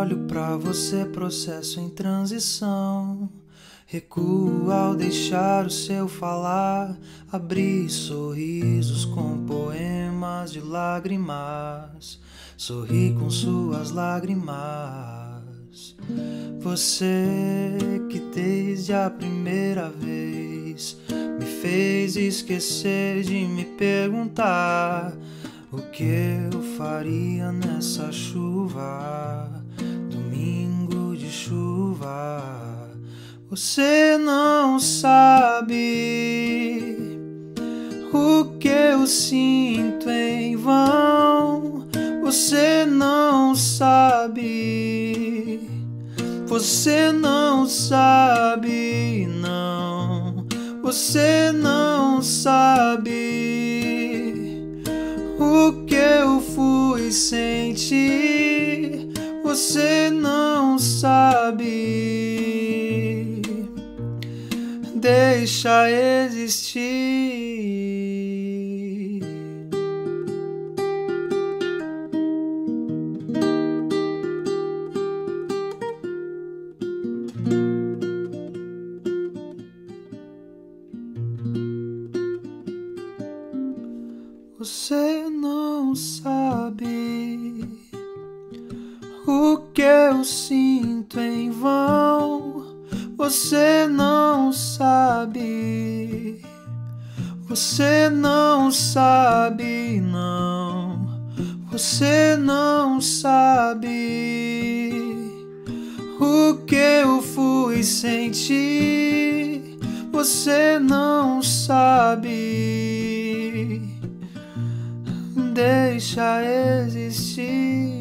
olho pra você, processo em transição. Recuo ao deixar o seu falar, abrir sorrisos com poemas de lágrimas, sorri com suas lágrimas. Você que desde a primeira vez me fez esquecer de me perguntar o que eu faria nessa chuva, domingo de chuva. Você não sabe o que eu sinto em vão. Você não sabe. Você não sabe, não. Você não sabe o que eu fui sentir. Você não sabe. Deixa existir. Você não sabe o que eu sinto em vão. Você não sabe. Você não sabe, não. Você não sabe o que eu fui sentir. Você não sabe. Deixa existir.